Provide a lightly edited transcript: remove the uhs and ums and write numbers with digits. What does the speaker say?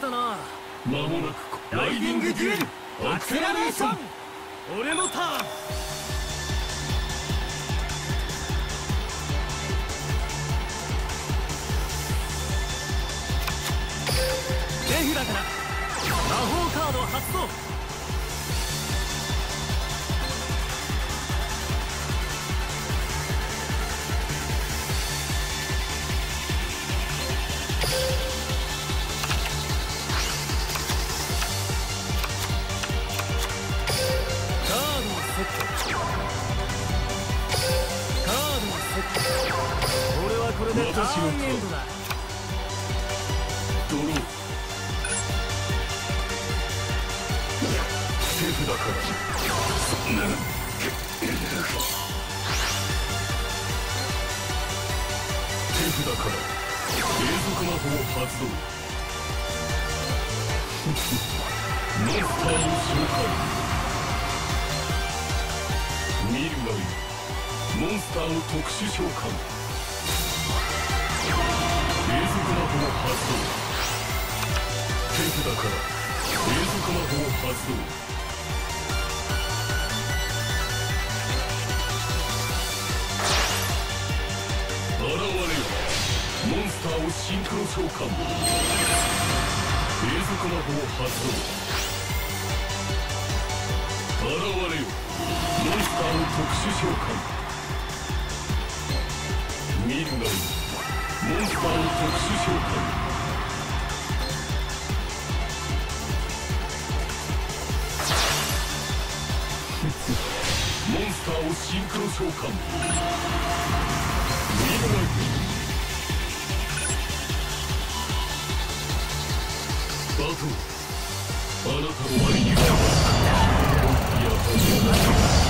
たな。 間もなくライディングデュエルアクセラレーション。 俺のターン。手札から魔法カード発動。俺はこれでターンエンドだ。 ドロー。手札からそんな手札から永続魔法発動。モンスターを召喚。見るがいい。モンスターを特殊召喚。永続魔法発動。手札から永続魔法発動。現れよ。モンスターをシンクロ召喚。永続魔法発動。現れよ。モンスターを特殊召喚。見るがいい。モンスターを特殊召喚。モンスターをシンクロ召喚。見るがいい。バトル、あなたの割にはやはり